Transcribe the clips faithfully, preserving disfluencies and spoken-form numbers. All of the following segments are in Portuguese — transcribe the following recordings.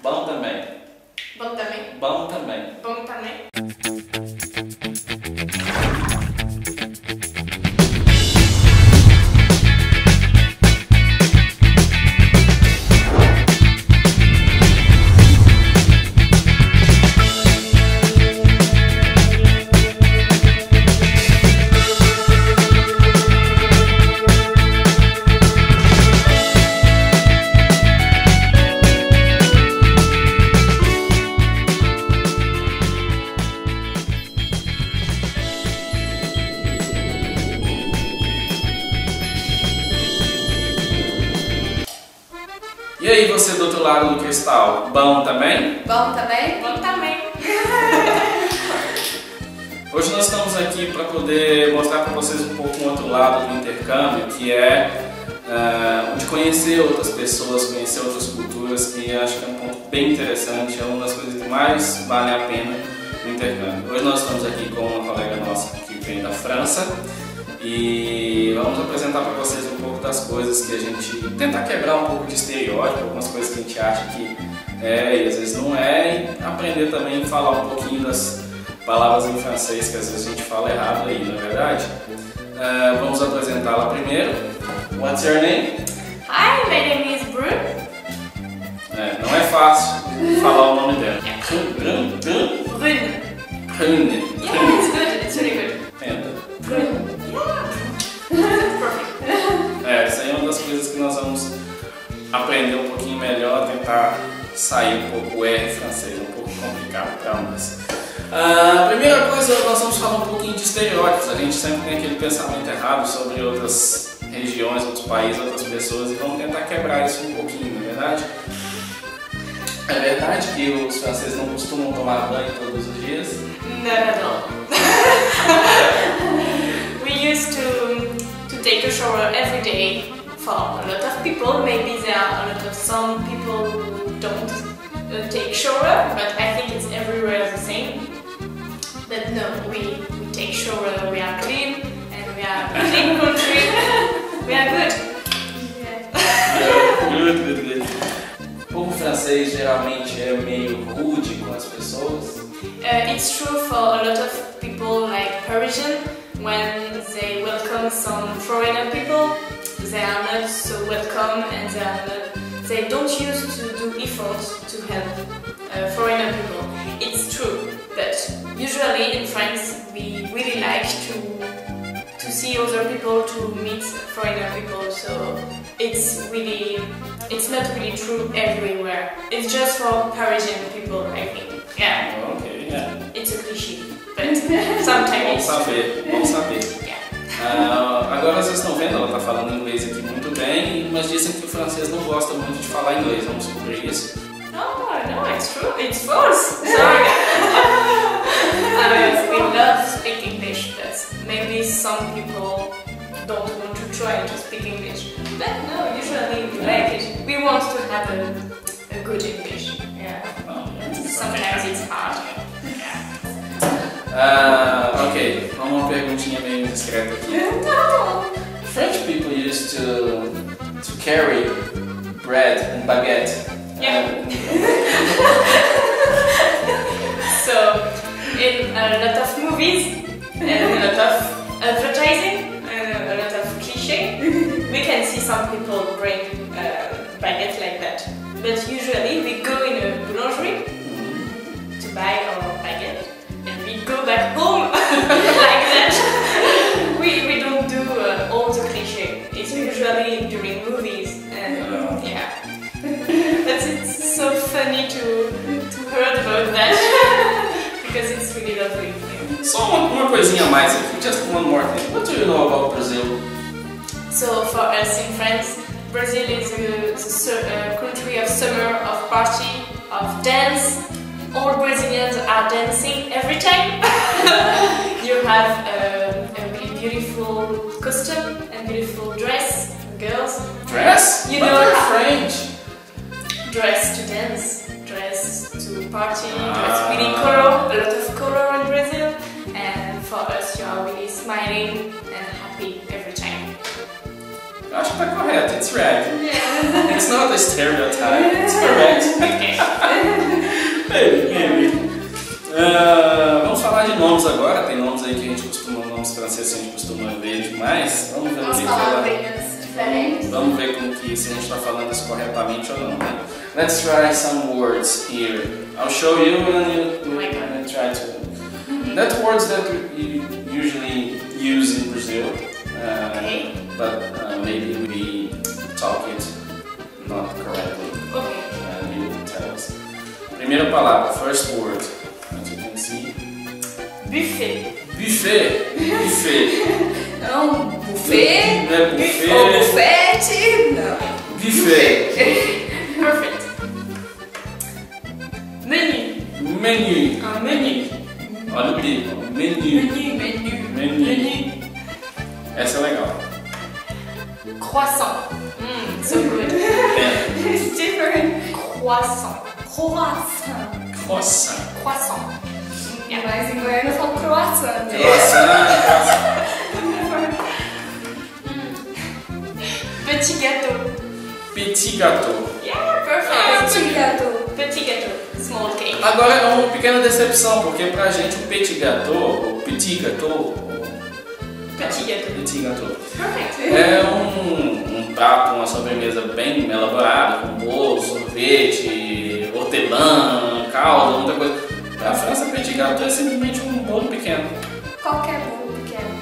Bom também. Bom também. Bom também. Bom também. E aí, você do outro lado do cristal, bom também? Bom também? Bom também. Hoje nós estamos aqui para poder mostrar para vocês um pouco um outro lado do intercâmbio, que é uh, de conhecer outras pessoas, conhecer outras culturas, que acho que é um ponto bem interessante, é uma das coisas que mais vale a pena no intercâmbio. Hoje nós estamos aqui com uma colega nossa que vem da França e vamos apresentar para vocês um pouco das coisas que a gente tentar quebrar um pouco de estereótipo, algumas coisas que a gente acha que é e às vezes não é, e aprender também a falar um pouquinho das palavras em francês que às vezes a gente fala errado aí, não é verdade? Uh, vamos apresentá-la primeiro. What's your name? Hi, my name is Brune. É, não é fácil falar o nome dela. Brune. Brune. Brune. Brune. Yeah, it's good. It's really good. Tenta. Brune. Yeah. Perfect. É, isso aí é uma das coisas que nós vamos aprender um pouquinho melhor, tentar sair um pouco o R francês, um pouco complicado para nós. A primeira coisa, nós vamos falar um pouquinho de estereótipos. A gente sempre tem aquele pensamento errado sobre outras regiões, outros países, outras pessoas, e vamos tentar quebrar isso um pouquinho, não é verdade? É verdade que os franceses não costumam tomar banho todos os dias? Not at all. We used to to take a shower every day. For a lot of people, maybe there are a lot of some people who don't uh, take shower, but I think it's everywhere the same. But no, we, we take shower, we are clean, and we are a clean country. We are good. Yeah. Good, good, good. O povo francês geralmente é meio rude com as pessoas. Uh, it's true for a lot of people like Parisian, when they welcome some foreigner people, they are not so welcome and they are not, they don't use to do efforts to help uh, foreigner people. It's true, but usually in France we really like to to see other people, to meet foreigner people, so it's really, it's not really true everywhere. It's just for Parisian people, I think. Yeah. Ok, yeah. It's a cliché, but sometimes Bom it's saber, bom saber. Yeah. Uh, agora vocês estão vendo, ela está falando inglês aqui muito bem, mas dizem que o francês não gosta muito de falar inglês, vamos descobrir isso. No, no, it's true. It's false. Sorry. I mean, we love speak English, but maybe some people don't want to try to speak English. But no, usually we like it. We want to have a, a good English. Yeah. Oh, yeah. Sometimes it's hard. Uh, ok, vamos uma perguntinha meio discreta aqui. No. French people used to to carry bread and baguette. Yeah. So, in a lot of movies and a lot of advertising and a lot of cliché, we can see some people bring uh, baguette like that. But usually we go in a boulangerie to buy our baguette and we go back home like that. We, we don't do uh, all the cliché. It's usually during movies and yeah. But it's so funny to, to hear about that because it's really lovely. Só uma, uma coisinha a mais aqui, just one more thing. What do you know about Brazil? So for us in France, Brazil is a, a, a country of summer, of party, of dance. All Brazilians are dancing every time. You have a, a really beautiful costume and beautiful dress, girls. Dress? You but know they're how- French. Dress to dance, dress to party, Ah. dress really color, a lot of color in Brazil. And for us, you are really smiling and happy every time. Eu acho que tá correto, it's right. Yeah. It's not a stereotype, it's correct. Okay. mais. Vamos ver o Umas que que ela... palavrinhas diferentes. Vamos ver como que se a gente está falando isso corretamente ou não, né? Let's try some words here. I'll show you and you, you and try to. That's words that we usually use in Brazil, uh, Okay. but uh, maybe we talk it not correctly. Okay. And you can tell us. Primeira palavra, first word. As you can see. Buffet. Buffet. Buffet. Não, buffet. Não é buffet. Ou bufete. Não. Buffet. Perfect. Menu. Menu. Un menu. Olha o bico. Menu. Menu. Menu. Menu. Menu. Essa é legal. Croissant. Mm, so good. É. It's different. Croissant. Croissant. Croissant. Croissant. Yeah. Mas em goiano eu falo croissant. né? Croissant. Petit gâteau. Petit gâteau. Yeah, perfect. Petit gâteau. Petit gâteau. Small cake. Agora é uma pequena decepção, porque pra gente o petit gâteau, o petit gâteau, Petit gâteau. petit gâteau, Perfect. é um, um prato, uma sobremesa bem elaborada, com bolo, sorvete, hortelã, calda, muita coisa. Pra França, petit gâteau é simplesmente um bolo pequeno. Qualquer bolo pequeno.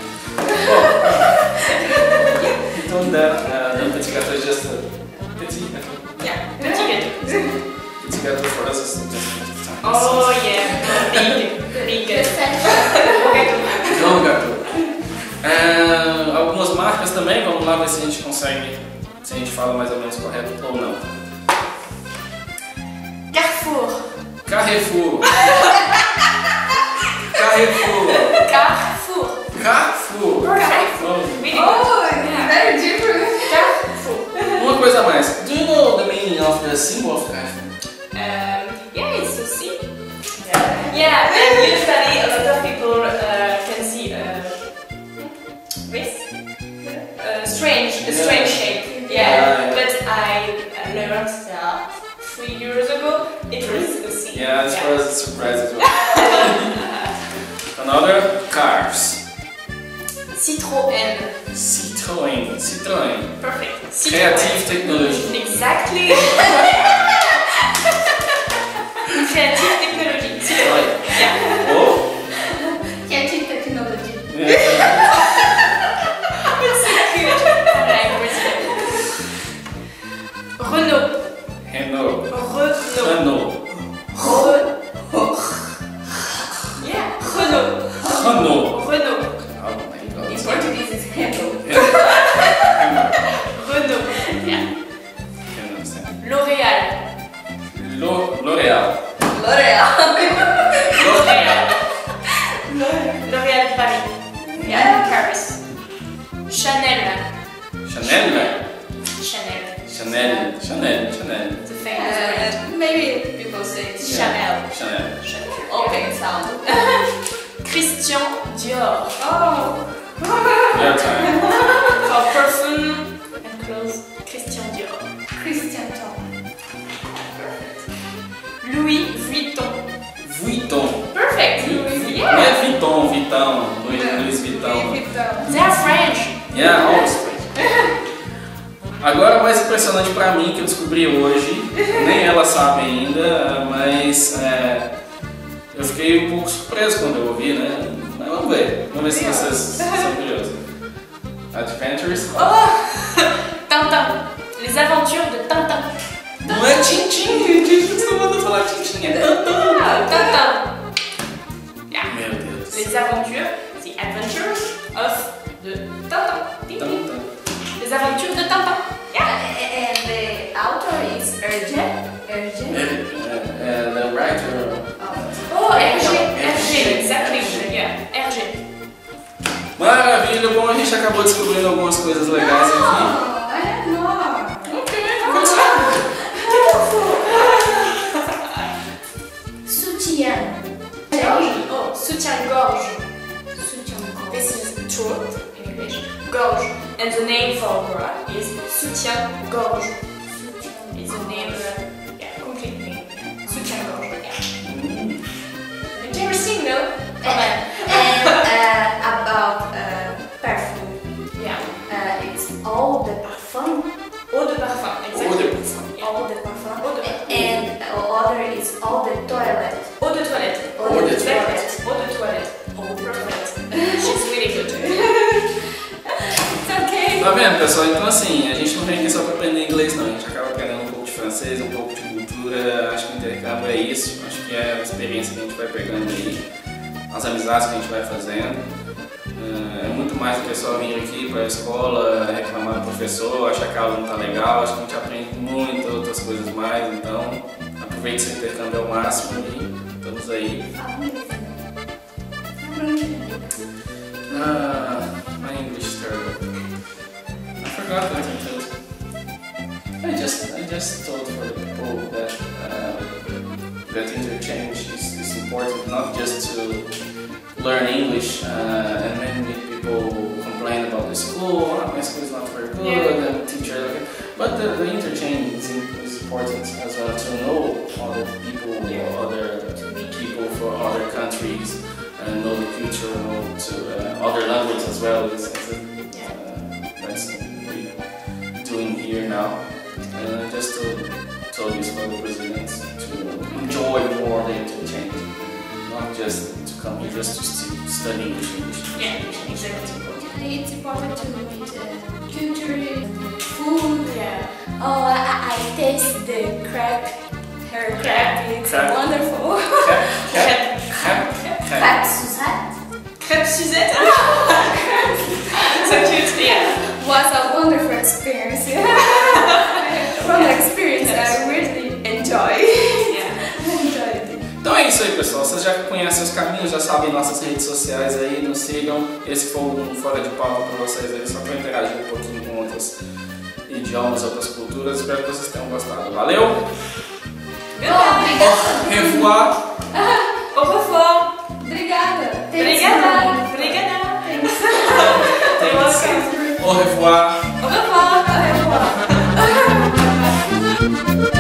Então, that, uh, the petit gâteau is just a petit gâteau. Yeah, petit gâteau. Petit gâteau for us is just Oh yeah, big, big gâteau. Não, gâteau. É, algumas marcas também, vamos lá ver se a gente consegue, se a gente fala mais ou menos correto ou não. Carrefour. Carrefour. Carrefour. Carrefour. Carrefour. Carrefour. Really good. Oh, it's very different. Carrefour. Uma coisa a mais. Do you know the meaning of the symbol of Carrefour? Um, yeah, it's a C. Yeah. Yeah, and usually a lot of people uh, can see uh, this. Uh, strange, a strange shape. Yeah, Yeah. but I I learned that three years ago it was a C. Yeah, as far as a surprise as well. Another, cars. Citroën. Citroën. Citroën. Perfect. Citroën. Creative technology. Exactly. Creative technology. Citroën. Yeah. Oh. Creative technology. Yeah. It's so cute. I like Brazil. Renault. Renault. Renault. Renault. Renault. Yeah. Renault. Renault. Renault. Oh my god. In Portuguese it's Renault. Renault. Renault. Yeah. Can't understand. L'Oréal. Lo- L'Oréal. L'Oréal. L'Oréal. L'Oréal Paris. Yeah. Paris. Chanel. Chanel. Chanel. Chanel. Chanel. Chanel. It's a famous brand. Uh, maybe people say it's Chanel. Chanel. Chanel. open sound. Christian Dior. Oh. Your time. For perfume and clothes, Christian Dior. Christian Dior. Louis Vuitton. Vuitton. Perfect. Não Yeah. é Vuitton, Vitão, Louis, Louis Vuitton. Vuitton. They are French. Yeah, always Agora o mais impressionante pra mim que eu descobri hoje, nem ela sabe ainda, mas é, eu fiquei um pouco surpreso quando eu ouvi, né? Mas vamos ver, vamos ver se vocês são curiosos. Adventures. Oh. Tintin. Les aventures de Tintin. Não é Tintin, gente, a gente não manda falar Tintin, é Tintin. Ah, Tintin. Yeah. Meu Deus. Les aventures, the adventures of de Tintin. Ting, ting. Tintin. Les aventures de Tintin. Yeah. And the author is Hergé. Hergé. É, é, the writer. Oh, Hergé. Hergé, exactly. Yeah, Hergé. Maravilha, bom, a gente acabou descobrindo algumas coisas legais aqui. Oh, I have more. Ok, Soutien. Gorge. Oh, soutien-gorge. Soutien-gorge. This is throat in English. Gorge. And the name for bra is soutien-gorge. It's a name, uh, yeah, complete name. Yeah. Soutien-gorge. Yeah. Interesting, no? Come on. And uh, about uh, perfume. other is all the toilet. Eau de toilette. Eau de toilette. Eau de toilette. Eau de toilette. She's really good. It's okay. Tá vendo, pessoal? Então assim, a gente não vem aqui só para aprender inglês não, a gente acaba aprendendo um pouco de francês, um pouco de cultura, acho que o intercâmbio é isso, acho que é a experiência que a gente vai pegando aí, as amizades que a gente vai fazendo. É muito mais o pessoal vir aqui para a escola, reclamar do professor, achar que a aula não está legal, acho que a gente aprende muito outras coisas mais, então aproveite seu intercâmbio ao máximo e estamos aí. Ah, my English is terrible. I forgot that until I just I just told for the people that uh, that interchange is, is important, not just to learn English, uh, and many people complain about the school, oh, my school is not very good, yeah. And the teacher, okay. But the, the interchange is, is important as well to know other people, yeah. Or other people for other countries, and know the culture, know to, uh, other languages as well. It's, it's, uh, that's what we're doing here now. And I just told, told these fellow Brazilians to enjoy more the interchange, not just to come here just to study English. English. Yeah, exactly. It's important to meet uh, culture, food. Yeah. Oh, I, I taste the crepe. Her crepe, it's Crepe. wonderful. Crepe, crepe, crepe, crepe. Crepe Suzette. Crepe Suzette. So cute. Yeah. Was a wonderful experience. From the experience, I really enjoy. Yeah. Enjoyed it. Então é isso aí, pessoal. Vocês já conhecem os caminhos, já sabem nossas redes sociais aí, nos sigam. Esse foi um Fora de Pauta para vocês aí, só para interagir um pouquinho com outros idiomas, outras culturas. Espero que vocês tenham gostado. Valeu! Obrigada. Au revoir! Au revoir. Obrigada. Obrigada. Obrigada. Au revoir! Au revoir. Au revoir.